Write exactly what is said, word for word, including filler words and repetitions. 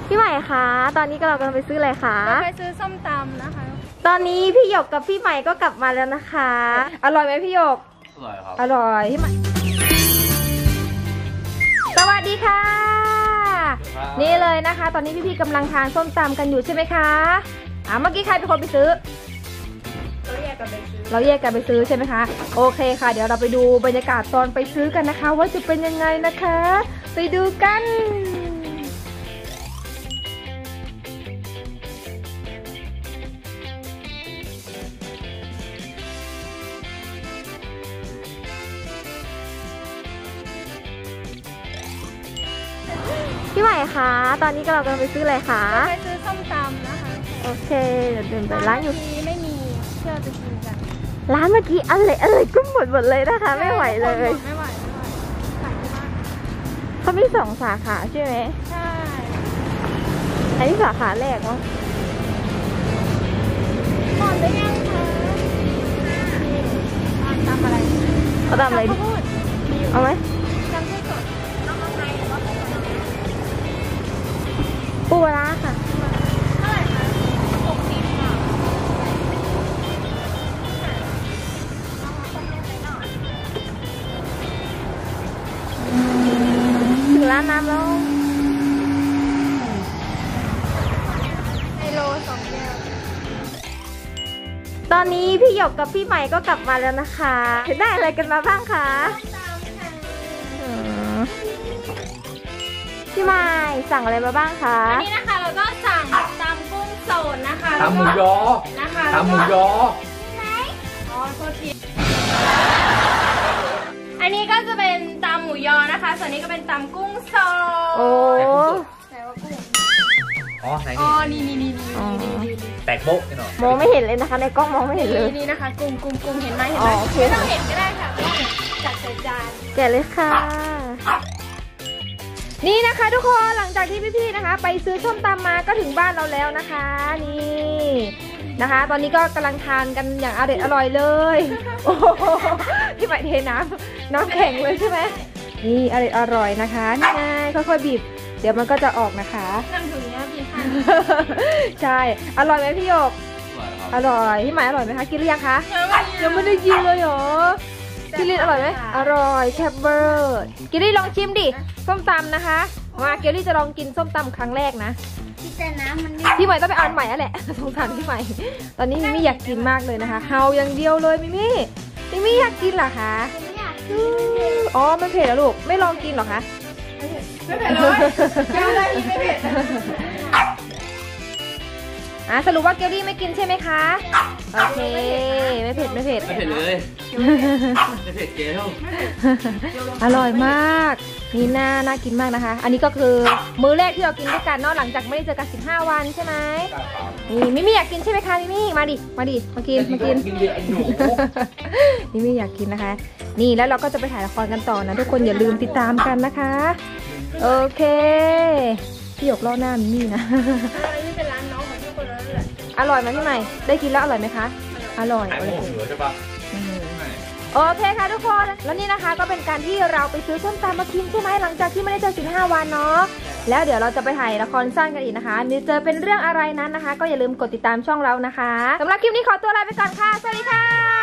พี่ใหม่คะตอนนี้ก็เรากำลังไปซื้ออะไรคะไปซื้อส้มตำนะคะตอนนี้พี่หยกกับพี่ใหม่ก็กลับมาแล้วนะคะอร่อยไหมพี่หยกอร่อยครับอร่อยพี่ใหม่สวัสดีค่ะนี่เลยนะคะตอนนี้พี่ๆกำลังทานส้มตำกันอยู่ใช่ไหมคะอ่าเมื่อกี้ใครเป็นคนไปซื้อเราแยกกันไปซื้อเราแยกกันไปซื้อใช่ไหมคะโอเคค่ะเดี๋ยวเราไปดูบรรยากาศตอนไปซื้อกันนะคะว่าจะเป็นยังไงนะคะไปดูกันพี่ใหม่คะตอนนี้ก็เรากำลังไปซื้ออะไรคะไปซื้อส้มตำนะคะโอเคเดี๋ยวเดินไปร้านอยู่ไม่มีเชื่อไปกินกันร้านเมื่อกี้อะไรอะไรก็หมดหมดเลยนะคะไม่ไหวเลยไม่ไหวไม่ไหวขายที่บ้านเขามีสองสาขาใช่ไหมใช่อันนี้สาขาแรกมั้งก่อนได้ยังคะตำอะไรเขาตำอะไรเอาไหมตำไส้กรอกเอามาไงหรือว่าปูปลาค่ะเท่าไหร่คะหกสิบค่ะถึงร้านน้ำแล้วไฮโลสองแก้วตอนนี้พี่หยกกับพี่ใหม่ก็กลับมาแล้วนะคะได้อะไรกันมาบ้างคะพี่ใหม่สั่งอะไรมาบ้างคะอันนี้นะคะเราก็สั่งตำกุ้งสดนะคะตำหมูยอนะคะตำหมูยอไหนอ๋อโทษทีอันนี้ก็จะเป็นตำหมูยอนะคะส่วนนี้ก็เป็นตำกุ้งสดโอ้ไหนว่ากุ้งอ๋อไหนอ๋อนี่นี่นี่นี่นี่นี่แตกโป๊ะนี่หรอมองไม่เห็นเลยนะคะในกล้องมองไม่เห็นเลยนี่นะคะกุ้งกุ้งกุ้งเห็นไหมเห็นไหมไม่ต้องเห็นก็ได้ค่ะจัดใส่จานแกะเลยค่ะนี่นะคะทุกคนหลังจากที่พี่ๆนะคะไปซื้อส้มตำมาก็ถึงบ้านเราแล้วนะคะนี่นะคะตอนนี้ก็กำลังทานกันอย่างอร่อยอร่อยเลยโอ้พี่ใหม่เทน้ำน้ำแข็งเลยใช่ไหมนี่อร่อยอร่อยนะคะนี่ไงค่อยๆบีบเดี๋ยวมันก็จะออกนะคะทำถึงเนี้ยพี่ค่ะใช่อร่อยไหมพี่หยกอร่อยพี่ใหม่อร่อยไหมคะกินหรือยังคะยังไม่ได้กินเลยเหรอกินลินอร่อยไหมอร่อยแคบเบอร์กินลินลองชิมดิส้มตำนะคะมาเกลลี่จะลองกินส้มตำครั้งแรกนะแต่น้ำมันพี่ใหม่ต้องไปอ่านใหม่แล้วแหละสงสารพี่ใหม่ตอนนี้มิมี่อยากกินมากเลยนะคะเฮาอย่างเดียวเลยมิมี่มิมี่อยากกินเหรอคะไม่อยากอ๋อไม่เผ็ดแล้วลูกไม่ลองกินหรอคะไม่เผ็ดเลยแก้วได้ไม่เผ็ดอ่ะสรุปว่าเกลลี่ไม่กินใช่ไหมคะโอเคไม่เผ็ดไม่เผ็ดไม่เผ็ดเลยไม่เผ็ดเกลอร่อยมากนี่น่าน่ากินมากนะคะอันนี้ก็คือมื้อแรกที่เรากินด้วยกันเนาะหลังจากไม่ได้เจอกันสิบห้าวันใช่ไหมนี่มิมี่อยากกินใช่ไหมคะมิมี่มาดิมาดิมากินมากินมิมี่อยากกินนะคะนี่แล้วเราก็จะไปถ่ายละครกันต่อนะทุกคนอย่าลืมติดตามกันนะคะโอเคพี่หยกล่อหน้ามิมี่นะนี่เป็นร้านน้องของทุกคนแล้วแหละอร่อยไหมพี่ใหม่ได้กินแล้วอร่อยไหมคะอร่อยโอเคใช่ปะโอเคค่ะทุกคนแล้วนี่นะคะก็เป็นการที่เราไปซื้อส้มตำมากินใช่ไหมหลังจากที่ไม่ได้เจอสิบห้าวันเนาะแล้วเดี๋ยวเราจะไปถ่ายละครสั้นกันอีกนะคะนี่จะเป็นเรื่องอะไรนั้นนะคะก็อย่าลืมกดติดตามช่องเรานะคะสำหรับคลิปนี้ขอตัวลาไปก่อนค่ะสวัสดีค่ะ